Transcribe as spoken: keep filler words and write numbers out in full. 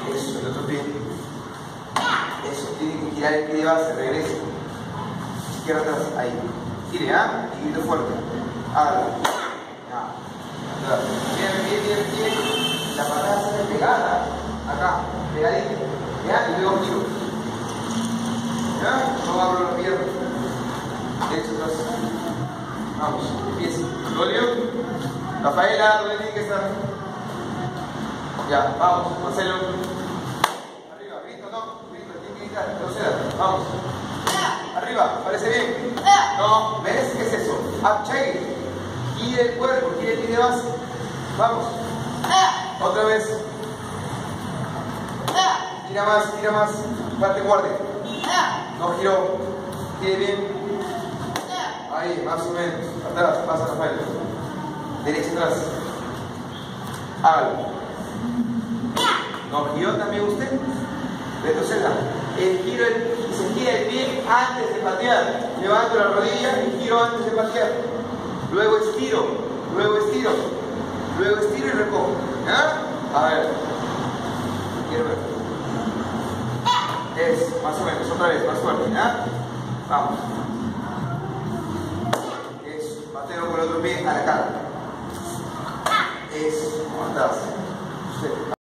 Eso, el otro pie. Eso, tiene que girar el pie de base, regresa. Izquierda atrás, ahí. Gire, ¿ah? Y grito fuerte. Hágalo. Ya. Bien, bien, bien, bien. La patada sale pegada. Acá, pegadita. ¿Ya? Y luego giro. ¿Ya? No abro la pierna. Derecho atrás. Vamos, empieza. ¿Dolió? Rafaela, ¿dónde tiene que estar? Ya, vamos, Marcelo. Arriba, grito, no, grito, tiene que gritar, no se da. Vamos. Arriba, parece bien. No, ¿ves qué es eso? Upchain. Gire el cuerpo, gire el pie de base. Vamos. Otra vez. Tira más, tira más. Parte guarde. No giró. Gire bien. Ahí, más o menos. Atrás, pasa Rafael. Derecha atrás. Hágalo. ¿No giró también usted? Retroceda. El giro, el, se gira el pie antes de patear. Levanto la rodilla y giro antes de patear. Luego estiro. Luego estiro. Luego estiro y recojo. ¿Ya? A ver. Quiero ver. Es, más o menos. Otra vez, más fuerte. ¿Ya? Vamos. Eso. Pateo con el otro pie a la cara. Eso. Atrás.